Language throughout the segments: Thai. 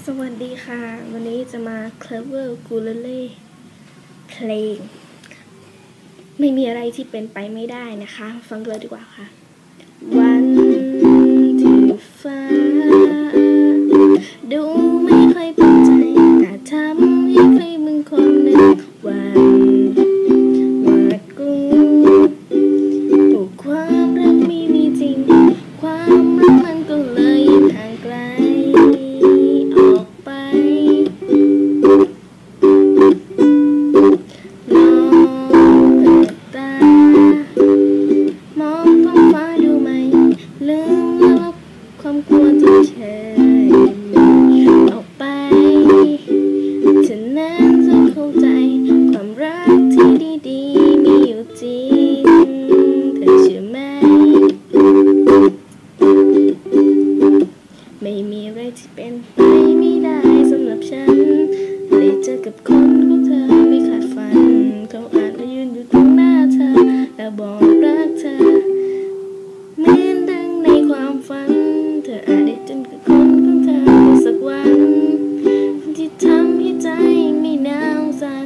สวัสดีค่ะวันนี้จะมา Clever Ukulele เพลงไม่มีอะไรที่เป็นไปไม่ได้นะคะฟังเลยดีกว่าค่ะวันที่ฟ้าดูไม่ค่อยเป็นใจแต่ทำให้ใครบางคนหนึ่งวันหวาดกลัวถูกความรักไม่มีจริงความรักมันก็เลยห่างไกลออกไปลองเปิดตามองท้องฟ้าดูไหมลืมลบความกลัวที่เคยออกไปเธอนั้นจะเข้าใจความรักที่ดีๆมีอยู่จริงเธอเชื่อไหมไม่มีอะไรที่เป็นไปไม่ได้สำหรับฉันได้เจอกับคนของเธอไม่คาดฝันเขาอาจมายืนอยู่ตรงหน้าเธอและบอกรักเธอเหมือนดังในความฝันเธออาจได้เจอกับคนของเธอสักวันที่ทำให้ใจไม่หนาวสั่น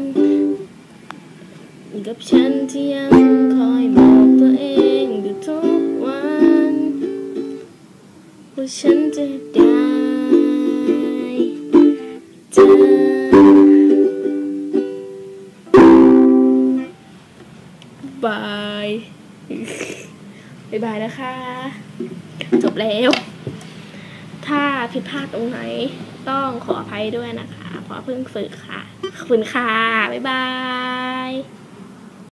กับฉันที่ยังคอยบอกตัวเองอยู่ทุกวันว่าฉันจะได้เจอบายบ๊ายบายนะคะจบแล้วถ้าผิดพลาดตรงไหนต้องขออภัยด้วยนะคะเพราะเพิ่งฝึกค่ะขอบคุณค่ะบ๊ายบาย